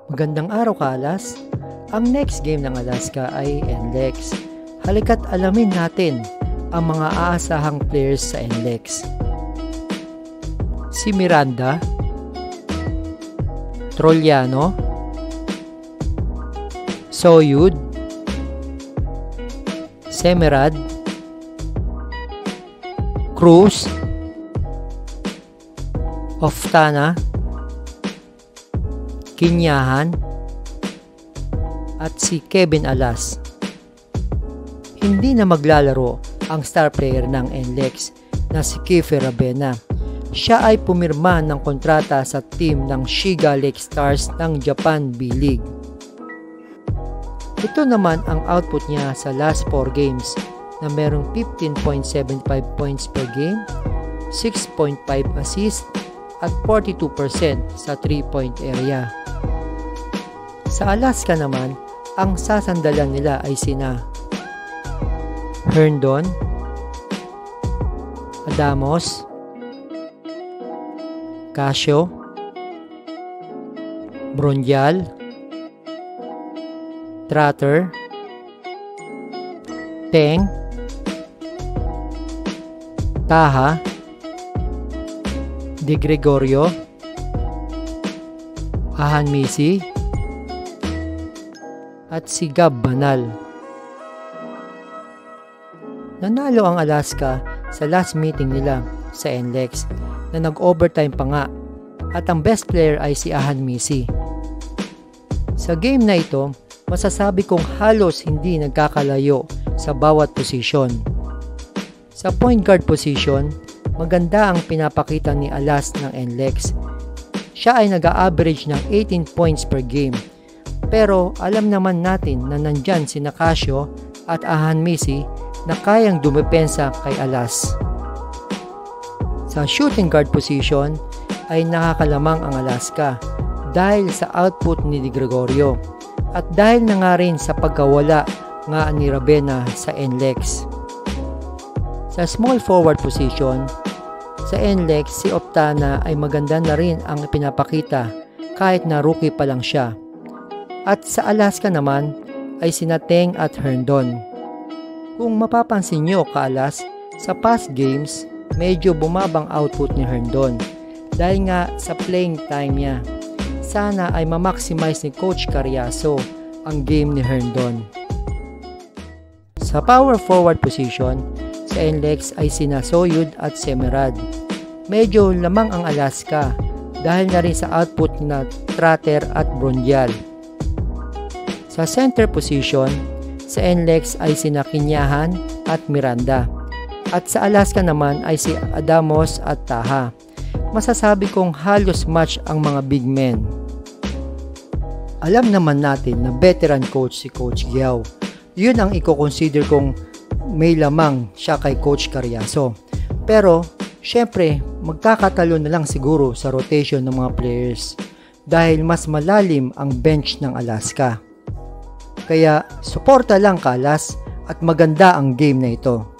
Magandang araw Kalas. Ang next game ng Alaska ay NLEX. Halika't alamin natin ang mga aasahang players sa NLEX. Si Miranda, Trollano, Soyud, Semerad, Cruz, Oftana, Kinyahan, at si Kevin Alas. Hindi na maglalaro ang star player ng NLEX na si Kiefer Rabena. Siya ay pumirma ng kontrata sa team ng Shiga Lake Stars ng Japan B-League. Ito naman ang output niya sa last 4 games na merong 15.75 points per game, 6.5 assists at 42% sa 3-point area. Sa Alaska naman, ang sasandalan nila ay sina Herndon, Adamos, Casio, Bronjal, Tratter, Teng, Taha, De Gregorio, Ahan Misi, at si Gab Banal. Nanalo ang Alaska sa last meeting nila sa NLEX na nag-overtime pa nga at ang best player ay si Ahan Misi. Sa game na ito, masasabi kong halos hindi nagkakalayo sa bawat posisyon. Sa point guard position, maganda ang pinapakita ni Alas ng NLEX. Siya ay nag-a-average ng 18 points per game. Pero alam naman natin na nandyan si Casio at Ahan Misi na kayang dumepensa kay Alas. Sa shooting guard position ay nakakalamang ang Alaska dahil sa output ni De Gregorio at dahil na nga rin sa pagkawala nga ni Rabena sa NLEX. Sa small forward position, sa NLEX si Oftana ay maganda na rin ang pinapakita kahit na rookie pa lang siya. At sa Alaska naman ay sina Teng at Herndon. Kung mapapansin nyo Kaalas, sa past games medyo bumabang output ni Herndon dahil nga sa playing time niya. Sana ay ma-maximize ni Coach Carriazo ang game ni Herndon. Sa power forward position, sa NLEX ay sina Soyud at Semerad. Medyo lamang ang Alaska dahil na rin sa output na Tratter at Bronjal. Sa center position, sa NLEX ay sina Kinyahan at Miranda. At sa Alaska naman ay si Adamos at Taha. Masasabi kong halos match ang mga big men. Alam naman natin na veteran coach si Coach Giao. Yun ang i-consider kong may lamang siya kay Coach Carriazo. Pero, syempre, magkakatalo na lang siguro sa rotation ng mga players dahil mas malalim ang bench ng Alaska. Kaya, suporta lang Kalas at maganda ang game na ito.